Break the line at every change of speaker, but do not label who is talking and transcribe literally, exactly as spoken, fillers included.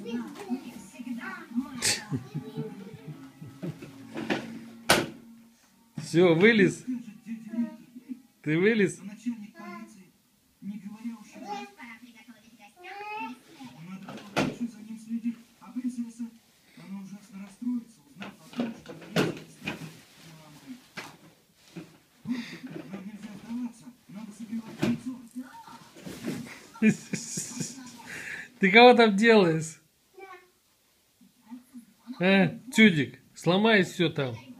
Все, вылез. Ты вылез? Ты кого там делаешь? А, чудик, сломай все там.